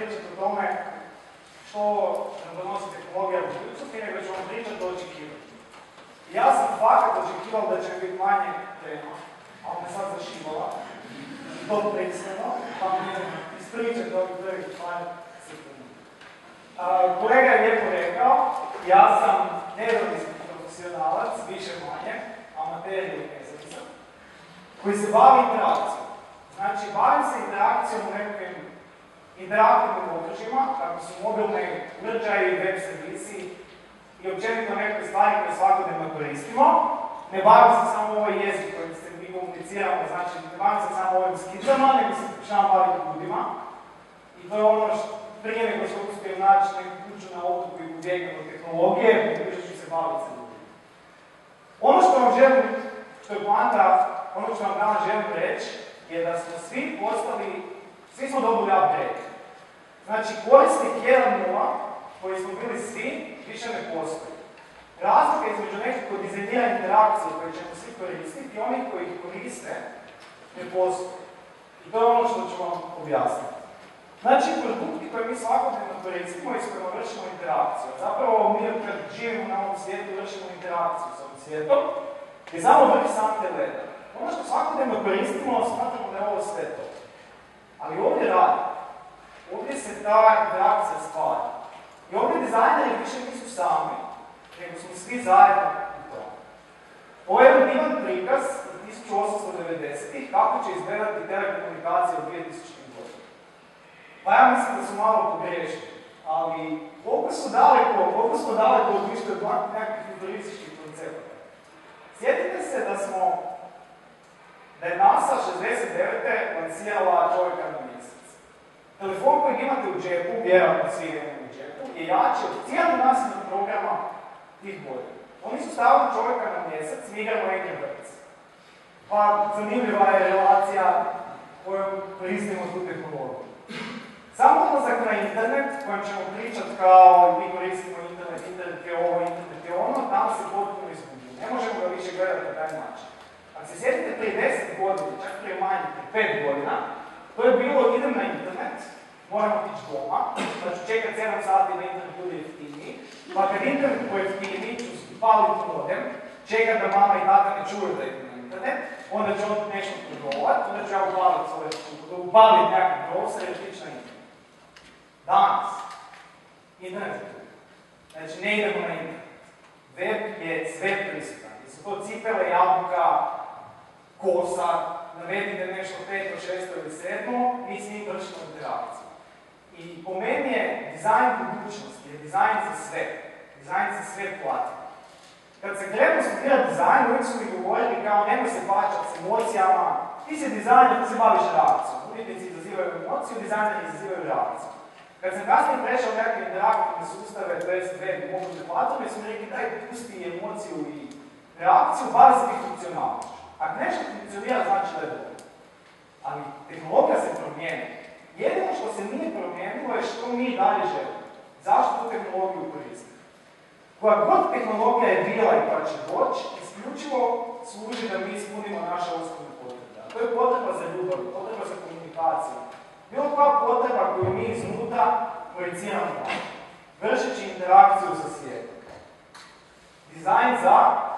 pričati o tome što nam donosi tehnologija u budućnosti, nego ću vam pričati o očekivanju. Ja sam fakat očekivao da će biti manje tema, ali me sad zašivala. To predsjedno, pa mi ispričati ovih prvih par sekundi. Kolega je lijepo rekao, ja sam nezavisni profesionalac, više manje, amater ili nezavisna, koji se bavi interakcijom. Znači, bavim se interakcijom u nekakvim interaktivnim okružjima, kako su mobilne uređaji, web servisi i općenito nekakve stvari koje svakodnevno koristimo. Ne bavim se samo ovaj jezik kojim se mi komuniciramo, znači ne bavim se samo ovim skicama, nego se pokušavam baviti ljudima. I to je ono što prije nego što uspijem naći neku kuću na otoku i ubjegnem od tehnologije, pokušat ću se baviti sa ljudima. Ono što vam želim, što je poanta, ono što vam danas želim reći, je da smo svi postali, svi smo dobili upgrade. Znači, korisnik 1.0, koji smo bili svi, više ne postoji. Razlika između nekako dizajniranja interakcije koje ćemo svi koristiti i onih koji ih koriste ne postoji. I to je ono što ću vam objasniti. Znači, produkti koje mi svakodnevno koristimo i s kojima vršimo interakciju. Zapravo, mi kad živimo na ovom svijetu vršimo interakciju s ovim svijetom i samo vrh sante leda. Ono što svakodnevno koristimo, smatramo da je ovo sve to. Ali ovdje radi. Ovdje se ta interakcija stvara. I ovdje dizajneri više nisu sami, nego smo svi zajedno u tome. Ovo je jedan divan prikaz od 1890-ih kako će izgledati telekomunikacija u 2000. godini. Pa ja mislim da su malo pogrešni, ali koliko smo daleko odlišli od nekakvih futurističkih koncepta. Sjetite se da je NASA 69. lansirala čovjeka na mjesec. Telefon kojeg imate u džepu, vjerojatno svi imamo u džepu, je jači od cijelog nastavnog programa tih godina. Oni su stavili čovjeka na mjesec, mi igramo Angry Birds. Pa zanimljiva je relacija kojom koristimo tu tehnologiju. Samo odlazak na internet, kojem ćemo pričati kao mi koristimo internet, internet je ovo, internet je ono, tamo se potpuno izgubimo. Ne možemo ga više gledati na taj način. Ako se sjetite prije 10 godina, čak prije manje, prije 5 godina, to je bilo idem na internet, moram otići doma, da ću čekati 7 sati na internet bude jeftiniji, pa kad internet pojeftiniji ću upaliti modem, čekat da mama i tata ne čuju da idem na internet, onda ću nešto prodovat, onda ću ja upaliti nekakav browser i otići na internet. Danas, internet je tu. Znači, ne idemo na internet. Web je sve prisutan. Jesu to cipele, jabuka, kosa, navedite nešto 5, 6 ili 7, mi s njim vršimo interakciju. I po meni je dizajn budućnosti, je dizajn za sve. Dizajn za sve platimo. Kad se krenuo studirati dizajn, uvijek su mi govorili kao nemoj se pačati s emocijama, ti si dizajner, ti se baviš reakcijom. Umjetnici izazivaju emociju, dizajneri izazivaju reakciju. Kad sam kasnije prešao nekakve interaktivne sustave, to jest web i mobilne platforme, su mi rekli daj pusti emociju i reakciju, bavi se ti funkcionalnošću. Ako nešto funkcionira, znači da je dobro. Ali tehnologija se promijeni. Jedino što se nije promijenilo je što mi dalje želimo. Zašto tu tehnologiju koristimo? Koja god tehnologija je bila i koja će doći, isključivo služi da mi ispunimo naše osnovne potrebe. To je potreba za ljubav, potreba za komunikaciju. Bilo koja potreba koju mi iznutra projiciramo, vršeći interakciju sa svijetom. Dizajn za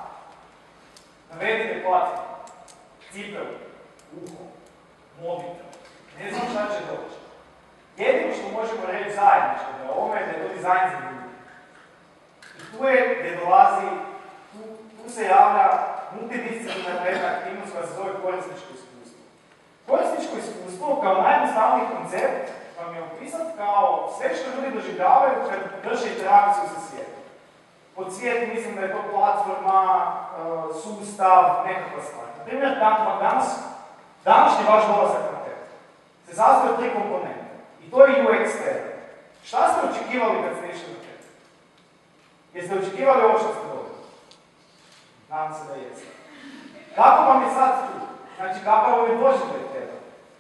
navedite platformu, cipelu, uho, mobitel, ne znam šta će doći. Jedino što možemo reći zajedničko da je ovo je da je to dizajn za ljudi. I tu je gdje dolazi, tu se javlja multidisciplinarna aktivnost koja se zove korisničko iskustvo. Korisničko iskustvo kao najjednostavniji koncept vam je opisati kao sve što ljudi doživljavaju kad vrše interakciju sa svijetom. Pod svijetom mislim da je to platforma, sustav, nekakva stvar. Na primjer, današnji vaš dolazak na TED se sastoji od 3 komponente. I to je UX TED. Šta ste očekivali kad ste išli na TED? Jeste očekivali ovo što ste dobili? Nadam se da jeste. Kako vam je sad tu? Znači, kako vam je doživljaj TED-a?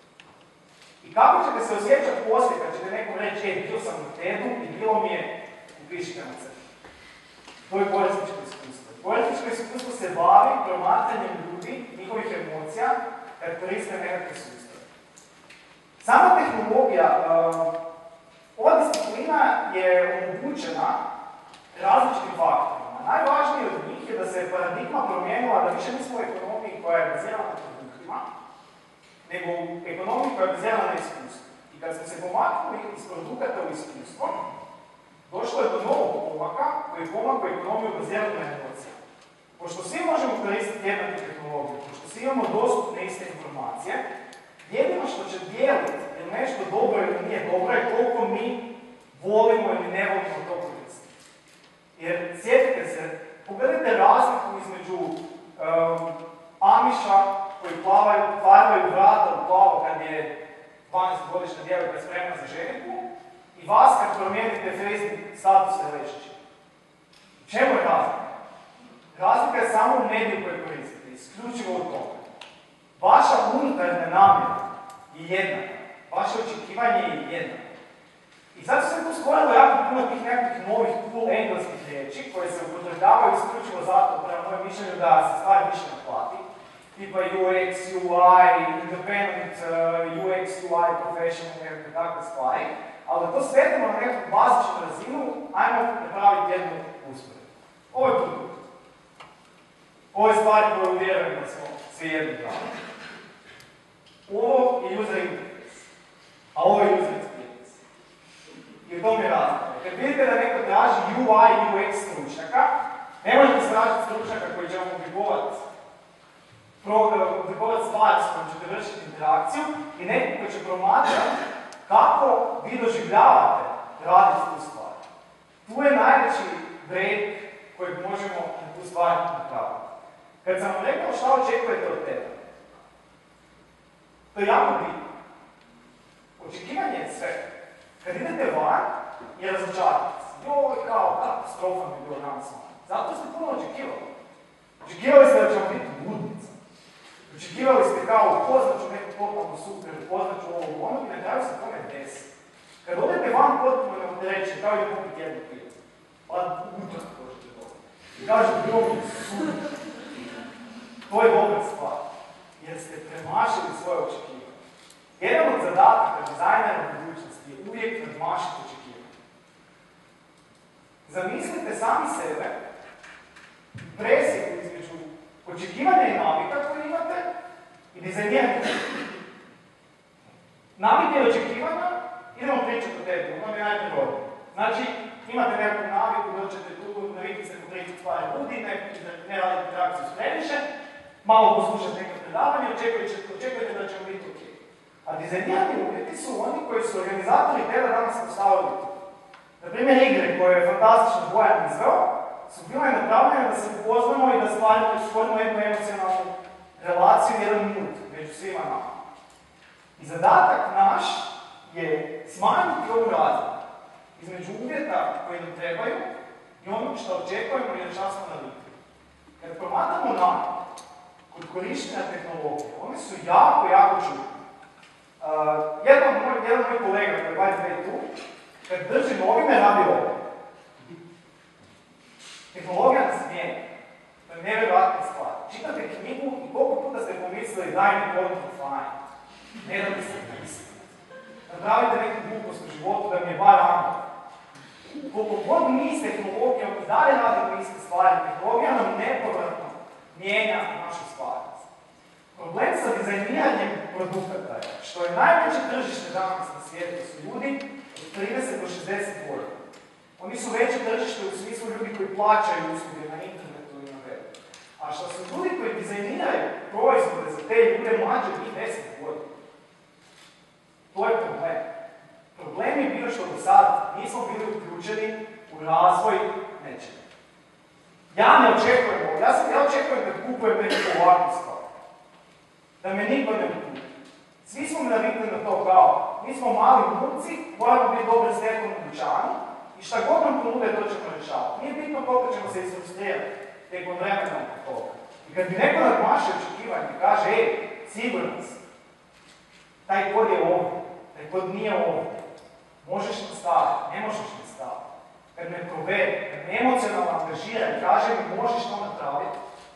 I kako ćete se osjećati poslije kad ćete nekom reći, bio sam na TED-u i bilo mi je upišite na crtu. To je korisničko iskustvo. Korisničko iskustvo se bavi promatranjem ljudi, njihovih emocija, kad koriste nekakve sustave. Sama tehnologija se paradigma promijenila da više nismo u ekonomiji koja je bazirana na produktima, nego u ekonomiji koja je bazirana na iskustvu. I kad smo se pomaknuli iz produkata u iskustvo, došlo je do novog pomaka koji je pomak u ekonomiju baziranu na emocijama. Pošto svi možemo koristiti jednaku tehnologiju, pošto svi imamo dostupne iste informacije, jedino što će dijeliti je nešto dobro ili nije dobro je koliko mi volimo ili ne volimo to koristiti. Jer sjetite se, pogledajte razliku između Amiša koji farbaju vrata u plavo kad je 12-godišnja djevojka spremna za ženitbu i vas kad promijenite Facebook status relešće. Čemu je razlika? Razlika je samo u mediju koje koristite, isključivo u tome. Vaša unutarnja namjera je jednaka, vaše očekivanje je jednako. I zato se tu stvorilo jako puno tih nekakvih novih cool engleskih riječi koje se upotrebljavaju isključivo zato, prema mojem mišljenju, da se stvari više naplati. Tipa UX, UI, independent UX, UI, professional, nekakve takve stvari. Ali da to svedemo na nekakvu bazičnu razinu, ajmo napraviti jednu usporedbu. Ovo je produkt. Ovo je stvar koju vjerujem da smo svi jedni pravi. Ovo je user interface, a ovo je user experience. I u tom je razlika. Kad vidite da neko traži UI i UX stručnjaka, ne možete tražiti stručnjaka koji će vam oblikovati stvar s kojom ćete vršiti interakciju i neko koji će promatrati kako vi doživljavate raditi tu stvar. Tu je najveći break kojeg možemo na tu stvar napraviti. Kad sam vam rekao šta očekujete od tebe, to je jako bitno. Očekivanje je sve. Kad idete van i razočarate se, joj, kao katastrofa mi je bilo danas van. Zato ste puno očekivali. Očekivali ste da ćemo biti ludnica. Očekivali ste kao upoznaću neku totalno super, upoznaću ovo ono i na kraju se tome desi. Kad odete van potpuno neopterećeni, kao i kupiti jednu pivu. Pa utak možete dobiti. I kažete, bilo mi super. To je dobra stvar. Jer ste premašili svoje očekivanje. Jedan od zadataka dizajnera budućnosti je uvijek nadmašiti očekivanje. Zamislite sami sebe presjeku između očekivanja i navika koje imate i dizajniranja. Navike i očekivanja, idemo pričati o tebi, ono je najprirodnije. Znači, imate nekakvu naviku, dođete tu, navikli se popričati stvari ljudi, ne radite interakciju s previše, malo poslušati neko predavanje, očekujete da ćemo biti ok. A dizajnirani uvjeti su oni koji su organizatori TED-a danas postavili tu. Naprimjer, igre koje je fantastično Bojan izveo, su bile napravljene da se upoznamo i da stvorimo jednu emocionalnu relaciju, jedan minut među svima nama. I zadatak naš je smanjiti ovu razliku između uvjeta koji nam trebaju i onog što očekujemo i na šta smo navikli. Kad promatramo nama, kod korištenja tehnologije, oni su jako, jako čudni. Jedan moj kolega koji je by the way tu, kad drži novine, radi ovo. Tehnologija nas mijenja. To je nevjerojatna stvar. Čitate knjigu i koliko puta ste pomislili daj mi kodnu fajn. Ne da bi se mislili. Napravite neku glupost u životu da mi je bar rano. Koliko god mi s tehnologijom i dalje radimo iste stvari, tehnologija nam nepovratno mijenja našu stvarnost. Problem sa dizajniranjem produkata je što je najveće tržište danas na svijetu su ljudi od 30 do 60 godina. Oni su veće tržište u smislu ljudi koji plaćaju usluge na internetu i na webu. A što su ljudi koji dizajniraju proizvode za te ljude mlađe od njih 10 godina. To je problem. Problem je bio što do sada nismo bili uključeni u razvoj nečega. Ja ne očekujem ovo. Ja očekujem da kupujem neku ovakvu stvar. Da me niko ne kupi. Svi smo mi navikli na to kao, mi smo mali glumci, moramo biti dobro slijekom u dućanu i šta god nam ponude, to ćemo rješavati. Nije bitno koliko ćemo se isfrustrirati tijekom vremena oko toga. I kad bi neko nadmašio očekivanje i kaže, siguran sam, taj kod je ovdje, taj kod nije ovdje, možeš nastaviti, ne možeš nastaviti. Kad me provede, kad me emocionalno angažira i kaže mi možeš to napraviti,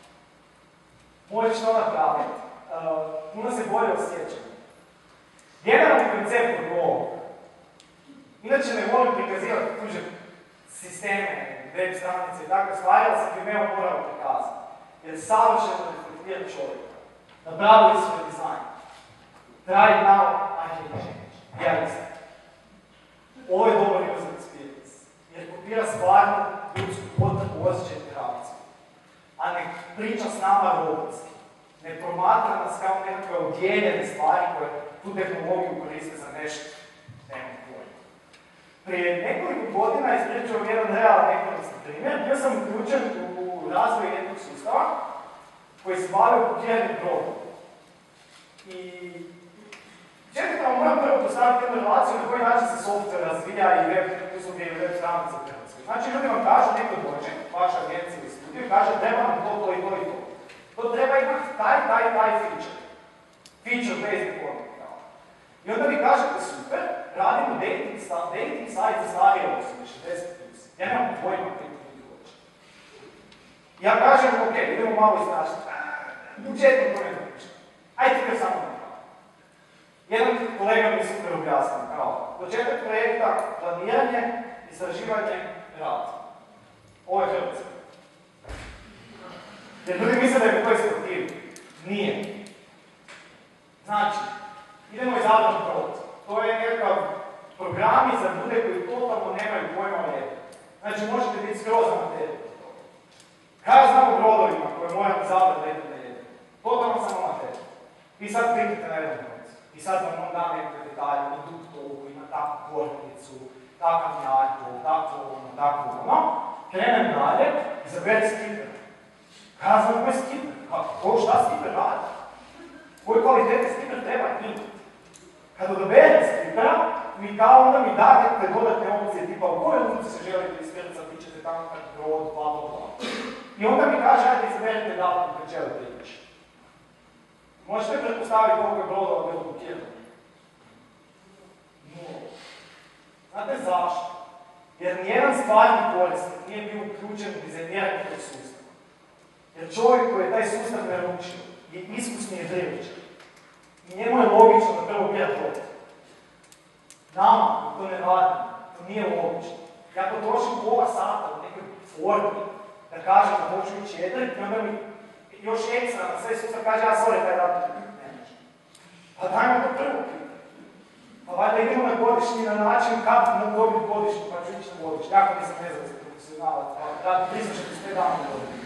puno se bolje osjećam. Generalni koncept od ovog. Inače ne volim prikazivati tuđe sisteme, web stranice i takve stvari, ali sam primeo morao prikazati. jer savršeno reflektira čovjeka. Napravili su dizajn. Try it now, I can change. Ja mislim. Ovo je dobar user experience, jer kopira stvarno ljudsku potrebu, osjećaj i reakciju. A ne priča s nama robotski. Ne promatra nas kao nekakve odjeljene stvari koje tu tehnologiju koriste za nešto. Nemam pojma. Prije nekoliko godina ispričao jedan realan ekonomski primjer. Bio sam uključen u razvoj jednog sustava koji se bavio kopiranjem brodova. I četvrtamo moram prvo postaviti jednu relaciju na koji način se software razvija i web usluge i web stranice u Hrvatskoj. Znači, ljudi vam kaže, neko dođe, vaša agencija ili studiju, kaže treba nam to i to i to. To treba imati taj feature. Feature-based requirement. I onda vi kažete, super, radimo dating site za starije osobe, 60+. Ja nemam pojma kako ljudi hoće. Ja kažem, ok, idemo malo istražiti. Budžetno to ne priča. Ajde ti samo napraviti. Jedan kolega mi super objasnio, kao, početak projekta, planiranje, istraživanje, rad. Ovo je Hrvatska. Jer ljudi misle da je po toj sportivi. Nije. Znači, idemo izabrati brod. To je nekakav programi za ljude koji totalno nemaju pojma o jedu. Znači, možete biti skroz amaterij. Kada ja znam o brodovima koje moram izabrati jedno na jedu? Totalno sam amaterij. Vi sad kliknite na jedan brod. I sad vam on da neke detalje, ima duktovu, ima takvu kornicu, takav njajko, tako ono. Krenem dalje, izaberite skipper. Kada znam koji je skipper? Šta skipper radi? Koje kvalitete skipper treba imati? Kad odaberete skippera, mi kao onda mi date dodatne opcije tipa u kojoj luci se želite iskrcati, vi ćete tamo kad brod, bla. I onda mi kaže, ajde izaberite datum kad želite ići. Možete pretpostaviti koliko je brodova bilo blokirano? Nula. Znate zašto? Jer nijedan stvarni korisnik nije bio uključen u dizajniranje tog sustava. Jer čovjek koji je taj sustav naručio je iskusni jedriličar. I njemu je logično da prvo bira brod. Nama, to ne radimo, to nije logično. Ja potrošim pola sata u nekoj formi da kažem da hoću ići jedrit, i onda mi još ekstra na sve sustav kaže, sorry, taj datum ne može. Pa dajmo to prvo pitanje. Pa valjda idemo na godišnji na način kako mogu dobiti godišnji, pa ću ići na godišnji. Jako nisam nezavisni profesionalac, pa radim 365 dana na godišnji.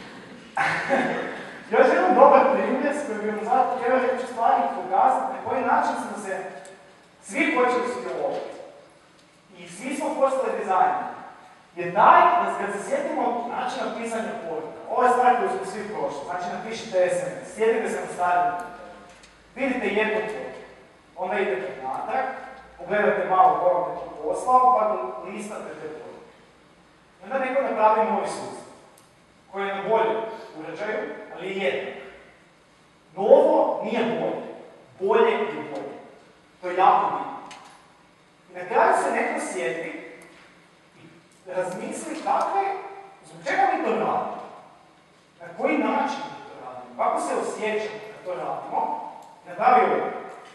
Još jedan dobar primjer s kojim bi vam zato htjela reći stvari i pokazati na koji način smo se svi počeli sudjelovati. I svi smo postali dizajneri. Je taj da kad se sjetimo načina pisanja poruka, ova je stvar koju smo svi prošli, znači napišite SMS, sjedite se na stavljenu, vidite jednu poruku, onda idete natrag, pogledate malo koga me to poslao, pa listate te poruke. Onda neko napravi novi sustav, koji je na boljem uređaju, ali je jednak. Novo nije bolje, bolje je bolje. To je jako bitno. I na kraju se neko sjeti i razmisli zbog čega mi to radimo, na koji način mi to radimo, kako se osjećamo kad to radimo, napravi ovo.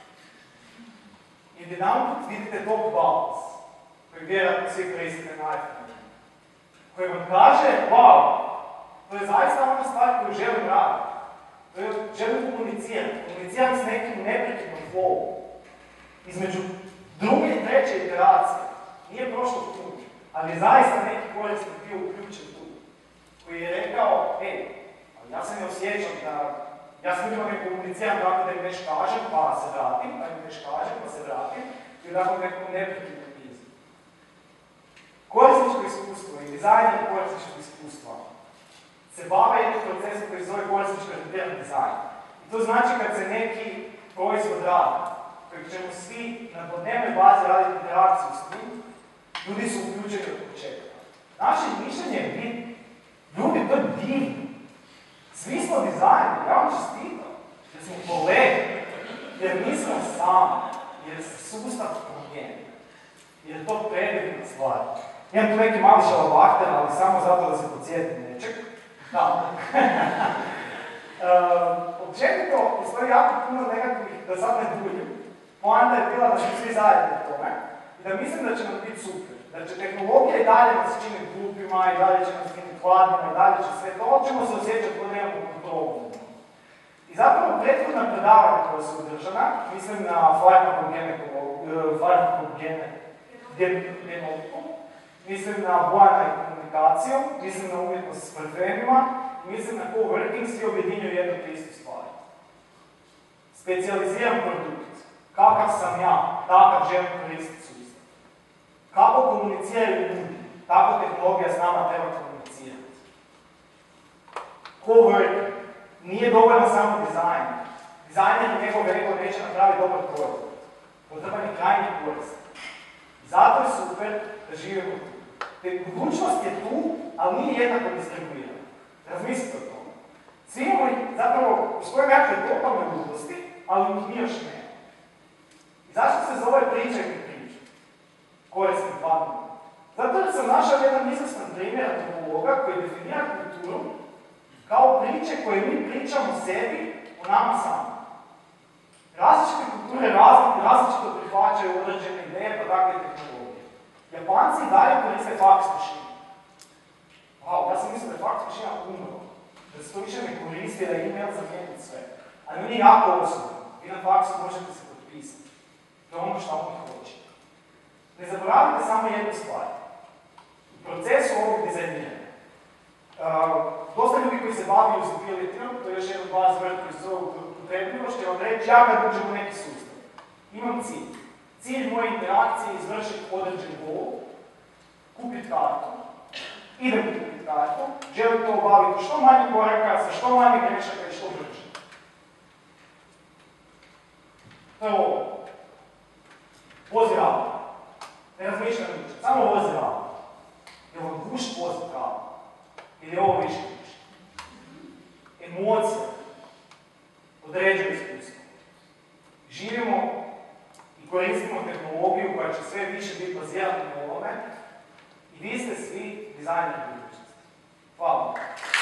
I jedanput vidite top balans, koji vjerojatno svi koristite na iPhone, koji vam kaže, wow, to je zaista ona stvar koju želim raditi. To je želim komunicirati. Komuniciram s nekim neprekidnom flow. Između druge i treće iteracije. Nije prošlo put, ali je zaista neki korisnik bio uključen tu. Koji je rekao, ja se ne osjećam da... Ja s ljudima ne komuniciram tako da im nešto kažem, pa se vratim, pa im nešto kažem, pa se vratim. I tako nekom neprekidnom pismu. Korisničko iskustvo i dizajner korisničkog iskustva se bave jednim procesom koji se zove korisničko orijentirani dizajn. I to znači kad se neki proizvod radi, kojeg ćemo svi na dnevnoj bazi raditi interakciju s njim, ljudi su uključeni od početka. Naše mišljenje je bitno. Ljudi, to je divno. Svi smo dizajneri, ja vam čestitam, jer smo kolege, jer nismo sami, jer se sustav promijeni. Jer je to predivna stvar. Imam tu neki mali šalabahter, ali samo zato da se podsjetim nečeg. Da. Općenito, postoji jako puno nekakvih, da sad ne duljim, poanta je bila da smo svi zajedno u tome i da mislim da će nam biti super, da će tehnologija i dalje nas činiti glupima, i dalje će nas činiti hladnima, i dalje će sve to, ćemo se osjećati kod nemamo kontrolu. I zapravo prethodna predavanja koja su održana, mislim na farmakogenetiku, mislim na Bojana i komunikaciju, mislim na umjetnost s parfemima, mislim na coworking, svi objedinjuju jednu te istu stvar. Specijaliziran produkt. Kakav sam ja, takav želim koristiti sustav. Kako komuniciraju ljudi, tako tehnologija s nama treba komunicirati. Coworking. Nije dovoljno samo dizajn. Dizajner nekog rekao neće napraviti dobar proizvod. Potreban je krajnji korisnik. Zato je super da živimo tu. Budućnost je tu, ali nije jednako distribuirana. Razmislite o tome. Svi imamo zapravo u svojoj nekakve totalne ludosti, ali mi još ne. I zašto se zove Pričaj i priču? Korisnik 2.0. Zato da sam našao jedan izvrstan primjer antropologa koji definira kulturu kao priče koje mi pričamo sebi o nama sami. Različite kulture različito prihvaćaju određene ideje, pa takve tehnologije. Japanci i dalje koriste fax mašinu. Wow, ja sam mislio da je fax mašina umrla. Da se to više ne koristi, da je e-mail zamijeniti sve. Ali meni je jako osobno. Vi na faksu možete se potpisati. To je ono što oni hoće. Ne zaboravite samo jednu stvar. U procesu ovog dizajniranja. Dosta ljudi koji se bavaju usabilityom, to je još jedan buzzword koji se zove upotrebljivost, će vam reći ja kad uđem u neki sustav. Imam cilj. Cilj moje interakcije je izvršiti određen goal, kupiti kartu, idem kupiti kartu, želim to obaviti što manje koraka, sa što manje grešaka i što brže. To je ovo. Vozi auto. Ne razmišljam niče, samo vozi auto. Je vam gušt vozi auto? Ili je ovo više gušt? Emocija određuje iskustvo. Živimo i koristimo tehnologiju koja će sve više biti bazirana na ovome i vi ste svi dizajneri budućnosti. Hvala.